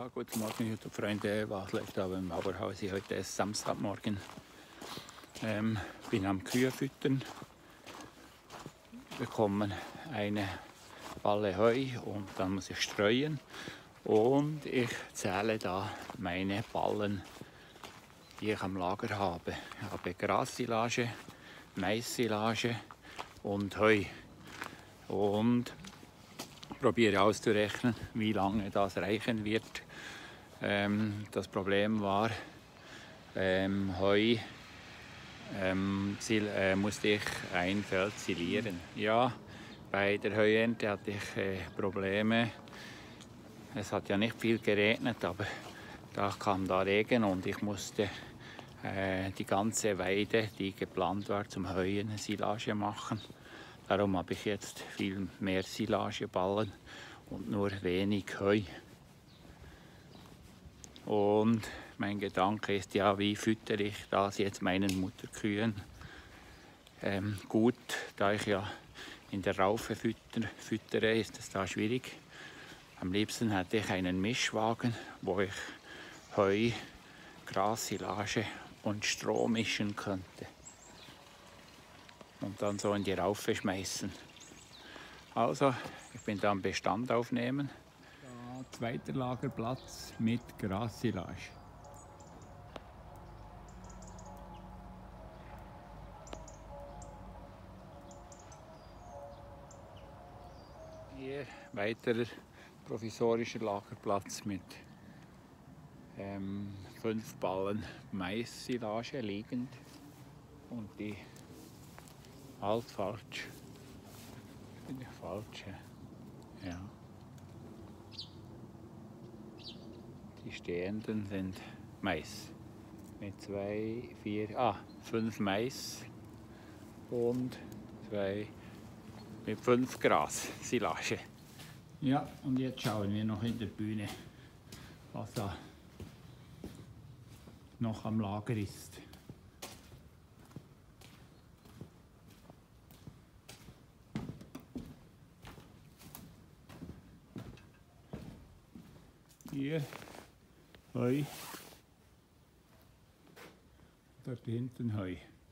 Ja, guten Morgen, YouTube-Freunde. Was läuft da beim Bauerhaus? Heute ist Samstagmorgen. Bin am Kühe füttern. Bekommen eine Balle Heu und dann muss ich streuen. Und ich zähle da meine Ballen, die ich am Lager habe. Ich habe Grassilage, Maissilage und Heu. Und probiere auszurechnen, wie lange das reichen wird. Das Problem war, Heu musste ich ein Feld silieren. Ja, bei der Heuernte hatte ich Probleme. Es hat ja nicht viel geregnet, aber da kam da Regen und ich musste die ganze Weide, die geplant war zum Heuen, Silage machen. Darum habe ich jetzt viel mehr Silageballen und nur wenig Heu. Und mein Gedanke ist ja, wie füttere ich das jetzt meinen Mutterkühen gut, da ich ja in der Raufe füttere, ist es da schwierig. Am liebsten hätte ich einen Mischwagen, wo ich Heu, Gras, Silage und Stroh mischen könnte. Und dann so in die Raufe schmeißen. Also, ich bin da am Bestand aufnehmen. Ja, zweiter Lagerplatz mit Grassilage. Hier weiterer provisorischer Lagerplatz mit 5 Ballen Mais-Silage liegend und die falsch. Bin ich falsch? Ja. Die stehenden sind Mais. Mit 5 Mais und 5 Gras, Silage. Ja, und jetzt schauen wir noch in der Bühne, was da noch am Lager ist. Hier Heu, dort hinten Heu.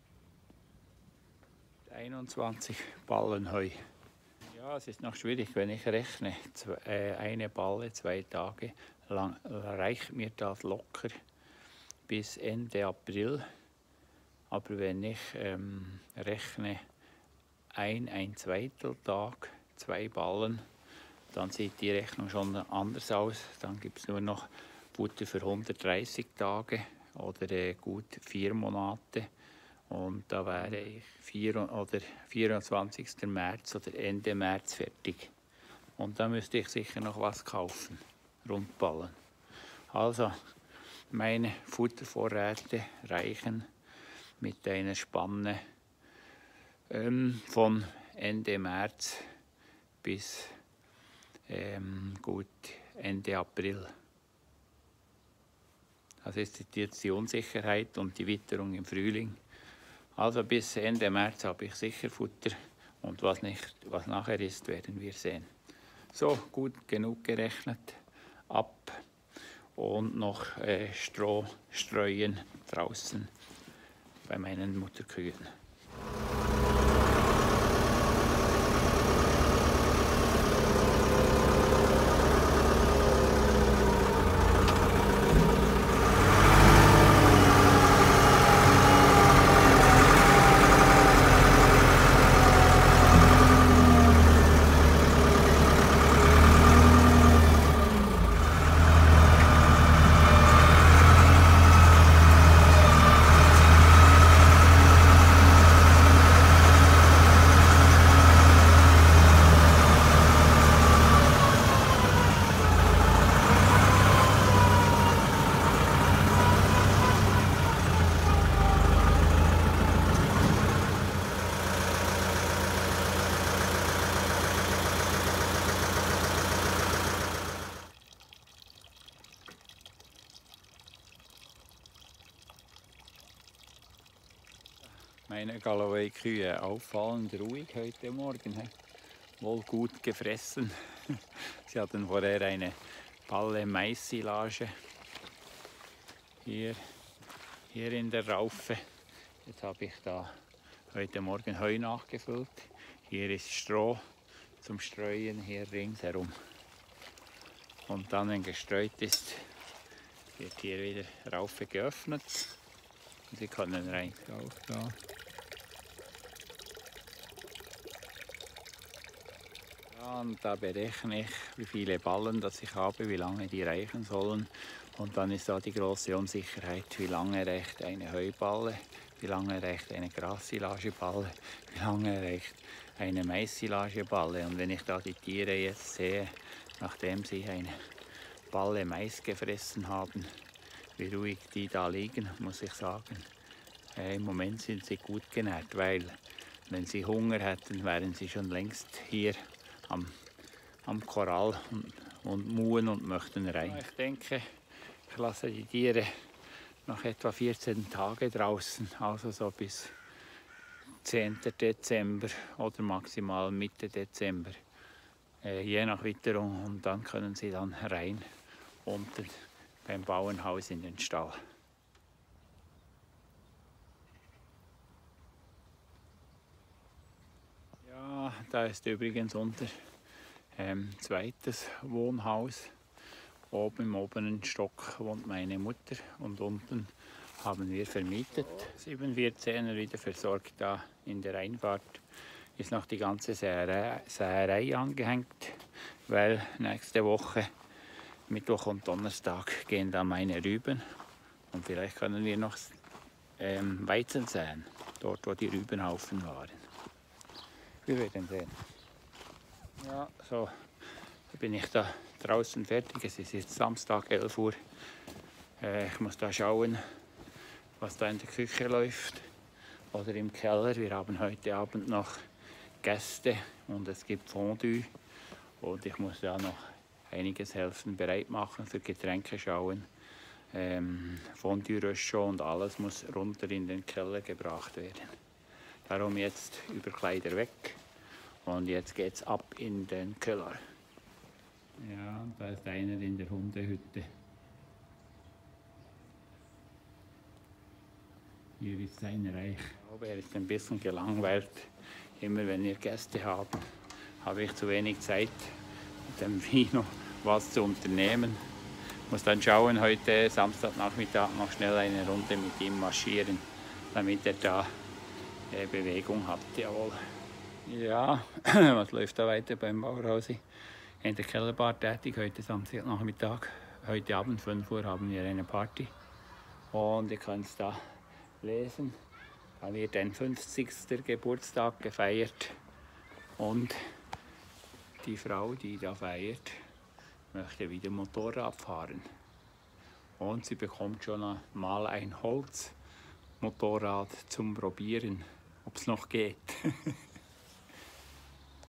21 Ballen Heu. Ja, es ist noch schwierig, wenn ich rechne. Eine Balle 2 Tage lang reicht mir das locker bis Ende April. Aber wenn ich rechne ein Zweiteltag, 2 Ballen, dann sieht die Rechnung schon anders aus. Dann gibt es nur noch Futter für 130 Tage oder gut 4 Monate. Und da wäre ich 24. März oder Ende März fertig. Und da müsste ich sicher noch was kaufen, Rundballen. Also, meine Futtervorräte reichen mit einer Spanne von Ende März bis gut Ende April. Das ist jetzt die Unsicherheit und die Witterung im Frühling. Also bis Ende März habe ich sicher Futter und was nachher ist, werden wir sehen. So, gut genug gerechnet, ab und noch Stroh streuen draußen bei meinen Mutterkühen. Meine Galloway-Kühe auffallend ruhig heute Morgen. Wohl gut gefressen. Sie hatten vorher eine Balle Mais-Silage. Hier in der Raufe. Jetzt habe ich da heute Morgen Heu nachgefüllt. Hier ist Stroh zum Streuen, hier ringsherum. Und dann, wenn gestreut ist, wird hier wieder Raufe geöffnet. Und Sie können rein. Auch da. Ja, und da berechne ich, wie viele Ballen das ich habe, wie lange die reichen sollen. Und dann ist da die große Unsicherheit, wie lange reicht eine Heuballe, wie lange reicht eine Grassilage-Balle, wie lange reicht eine Mais-Silage-Balle. Und wenn ich da die Tiere jetzt sehe, nachdem sie eine Balle Mais gefressen haben, wie ruhig die da liegen, muss ich sagen, im Moment sind sie gut genährt, weil wenn sie Hunger hätten, wären sie schon längst hier am Korall und muhen und möchten rein. Ich denke, ich lasse die Tiere noch etwa 14 Tage draußen, also so bis 10. Dezember oder maximal Mitte Dezember, je nach Witterung, und dann können sie dann rein unten beim Bauernhaus in den Stall. Ja, da ist übrigens unser zweites Wohnhaus. Oben im oberen Stock wohnt meine Mutter und unten haben wir vermietet. 7-4-10er wieder versorgt. Da in der Einfahrt ist noch die ganze Säerei angehängt, weil nächste Woche, Mittwoch und Donnerstag, gehen da meine Rüben. Und vielleicht können wir noch Weizen säen, dort wo die Rübenhaufen waren. Wir werden sehen. Ja, so bin ich da draußen fertig. Es ist jetzt Samstag 11 Uhr. Ich muss da schauen, was da in der Küche läuft oder im Keller. Wir haben heute Abend noch Gäste und es gibt Fondue. Und ich muss da noch einiges helfen, bereit machen für Getränke schauen. Fondue-Röschel und alles muss runter in den Keller gebracht werden. Darum jetzt Überkleider weg und jetzt geht's ab in den Keller. Ja, da ist einer in der Hundehütte. Hier ist sein Reich. Ich glaube, er ist ein bisschen gelangweilt. Immer wenn wir Gäste haben, habe ich zu wenig Zeit, mit dem Vino was zu unternehmen. Ich muss dann schauen, heute Samstagnachmittag noch schnell eine Runde mit ihm marschieren, damit er da Bewegung hat. Jawohl. Ja, was läuft da weiter beim Bauhaus? In der Kellerbar tätig, heute Samstagnachmittag. Heute Abend 5 Uhr haben wir eine Party. Und ihr könnt es da lesen. Da wird ein 50. Geburtstag gefeiert. Und die Frau, die da feiert, möchte wieder Motorrad fahren. Und sie bekommt schon mal ein Holzmotorrad zum Probieren, ob es noch geht.